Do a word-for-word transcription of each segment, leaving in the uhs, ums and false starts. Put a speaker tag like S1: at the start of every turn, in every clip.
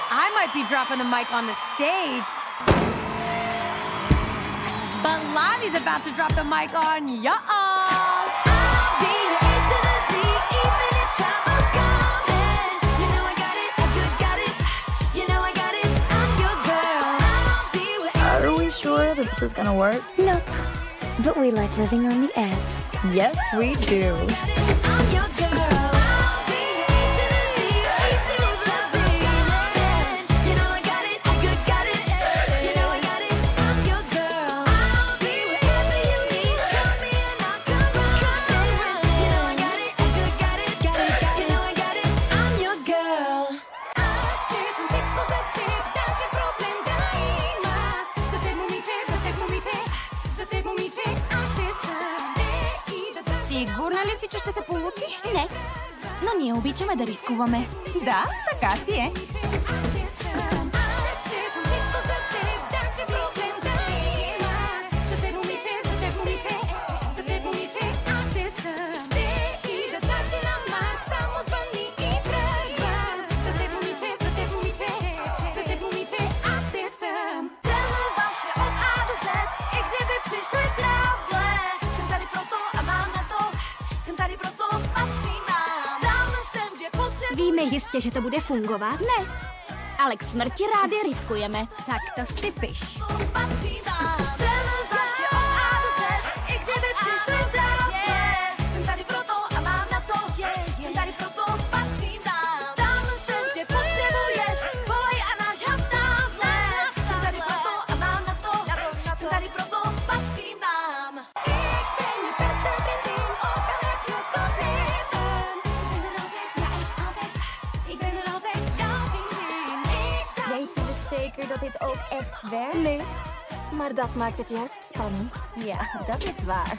S1: I might be dropping the mic on the stage. But Lonnie's about to drop the mic on y'all.
S2: Are we sure that this is gonna work?
S3: Nope. But we like living on the edge.
S2: Yes, we do.
S4: Сигурна ли си, че ще се получи? Не. Но ние обичаме да рискуваме. Да, така си е.
S3: Víme jistě, že to bude fungovat?
S4: Ne, ale k smrti rádi riskujeme.
S3: Tak to si piš. Zeker dat dit ook echt werkt?
S4: Nee, maar dat maakt het juist spannend.
S3: Ja, dat is waar.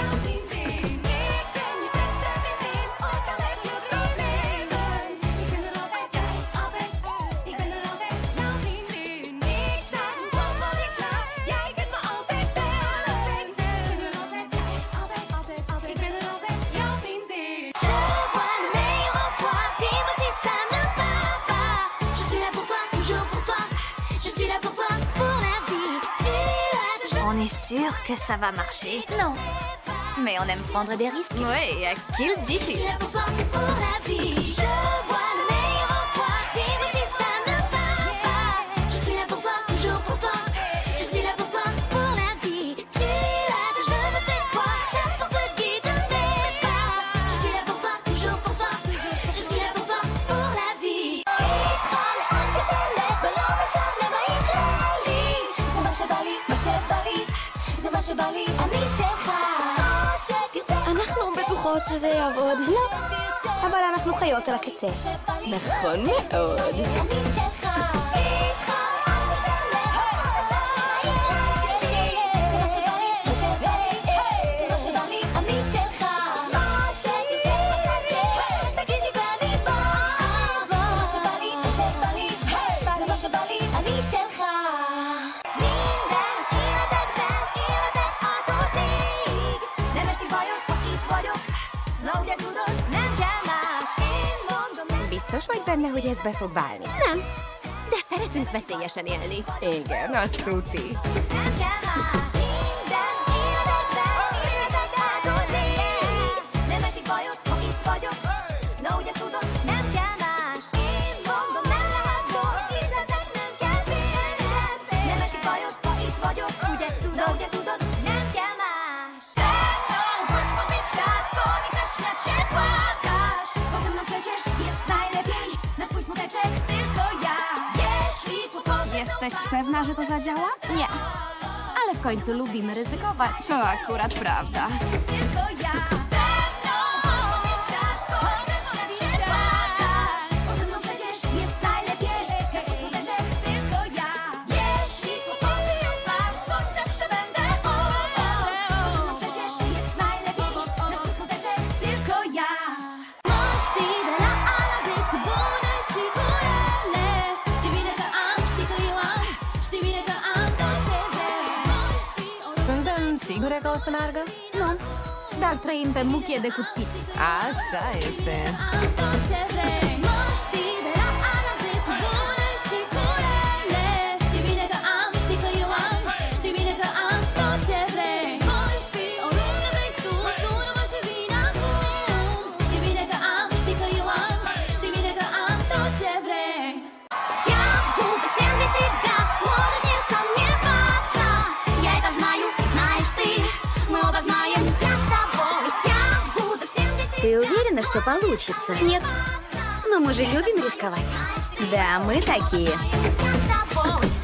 S5: On est sûr que ça va marcher?
S3: Non. Mais on aime prendre des risques.
S5: Oui, à qui le dis-tu?
S4: אנחנו בטוחות שזה יעבוד.
S3: לא, אבל אנחנו חיות על הקצה.
S4: נכון מאוד.
S5: Biztos vagy benne, hogy ez be fog válni?
S3: Nem.
S5: De szeretünk veszélyesen élni.
S2: Igen, azt tuti.
S4: Jesteś pewna, że to zadziała? Nie. Ale w końcu lubimy ryzykować.
S2: To akurat prawda.
S1: Sigură că o să meargă?
S4: Nu, dar trăim pe muchie de cutii.
S1: Așa este.
S3: что получится. Нет. Но мы же любим рисковать. Да, мы такие.